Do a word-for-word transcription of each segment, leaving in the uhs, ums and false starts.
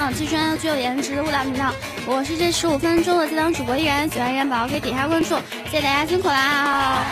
档气圈又具有颜值的舞蹈频道，我是这十五分钟的接档主播依然，喜欢依然宝宝可以点下关注，谢谢大家辛苦啦！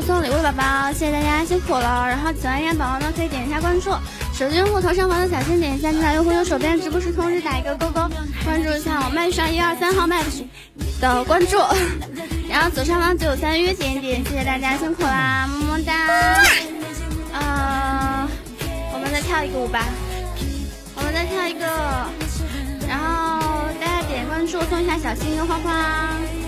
送礼物的宝宝，谢谢大家辛苦了。然后喜欢烟宝宝呢，可以点一下关注，手机用户头上方的小心点一下进来，用户右手边直播时通知打一个勾勾，关注一下我麦上一二三号麦的关注。然后左上方就有三约点一点，谢谢大家辛苦啦，么么哒。呃，我们再跳一个舞吧，我们再跳一个，然后大家点关注送一下小心跟花花。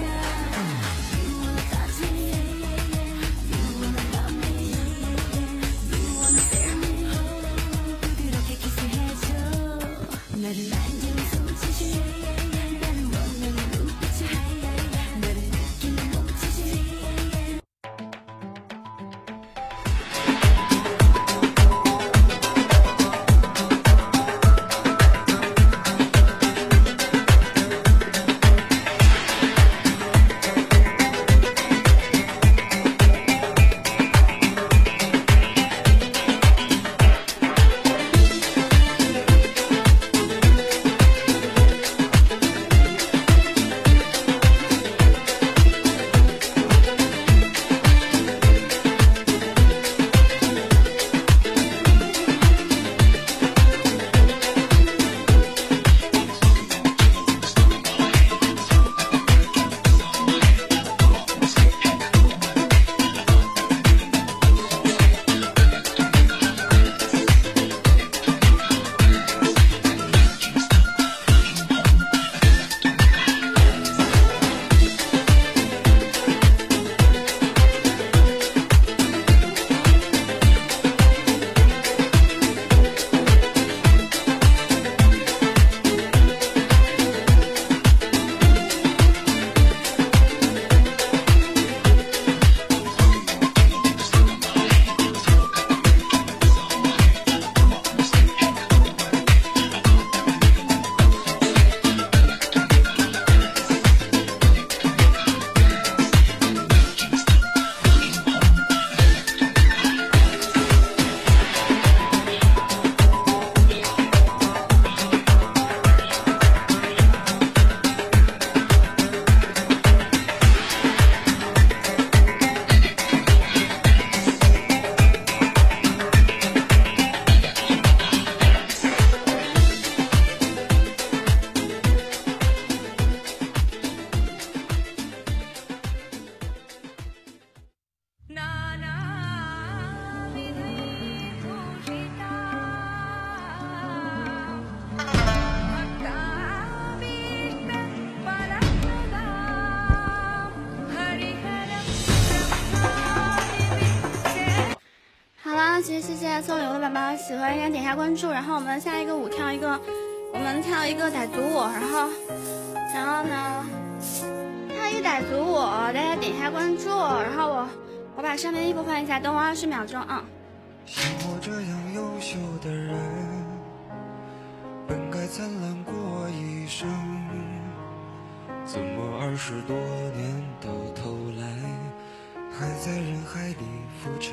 谢谢谢谢送礼物的宝宝，喜欢应该点下关注。然后我们下一个舞跳一个，我们跳一个傣族舞，然后然后呢跳一个傣族舞，大家点一下关注。然后我我把上面衣服换一下，等我二十秒钟啊。 像我这样优秀的人，本该灿烂过一生，怎么二十多年到头来还在人海里浮沉？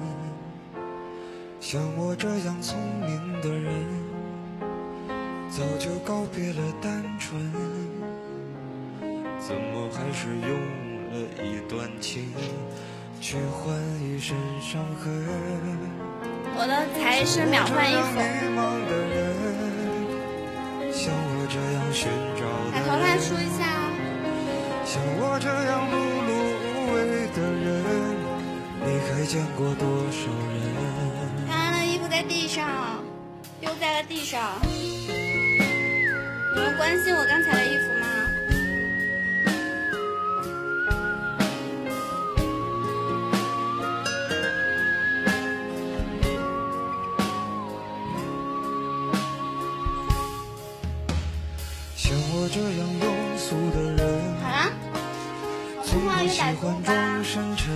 像我这样聪明的人，早就告别了单纯，怎么还是用了一段情去换一身伤痕？ 我的才是秒换衣服。 像我这样寻找的人， 把头发梳一下。 像我这样碌碌无为的人，你还见过多少人？ 刚刚的衣服在地上，丢在了地上。你们关心我刚才的衣服吗？ 像我这样庸俗的人， 好了， 从不喜欢装深沉。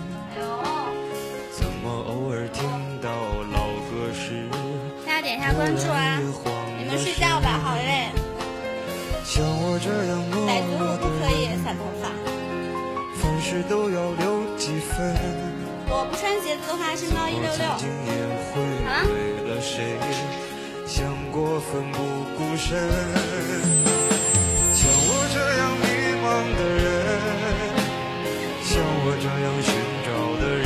怎么偶尔听到老歌时， 大家点一下关注啊！你们睡觉吧，好累。 像我这样懦傣族舞弱不可以的人， 散头发。 凡事都要留几分。 我不穿鞋子的话，身高一六六。 曾经也会为了谁想过奋不顾身。像我这样迷茫的人，像我这样寻找的人，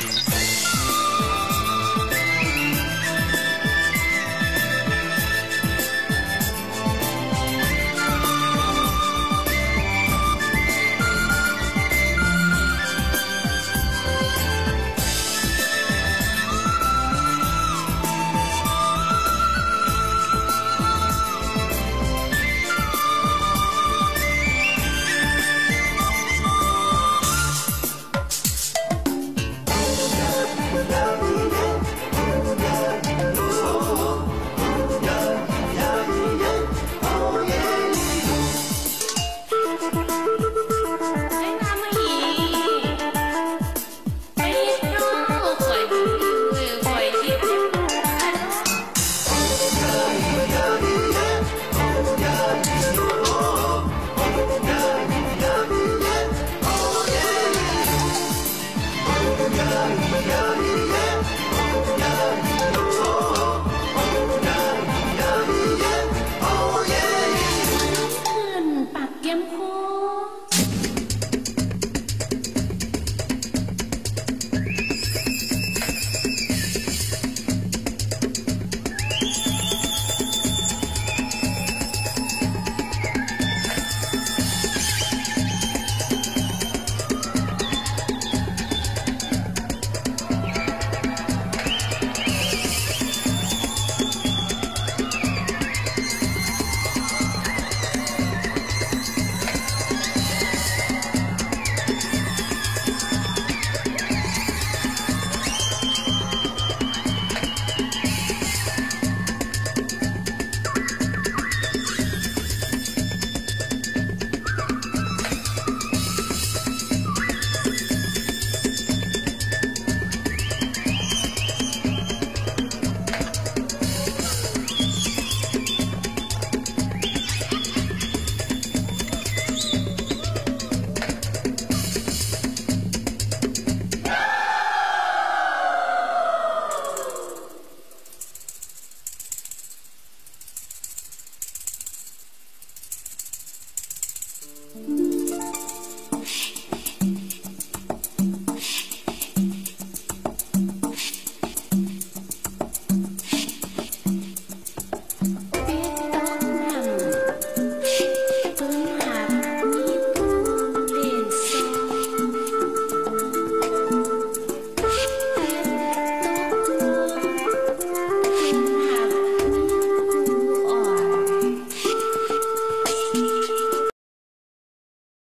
Yeah.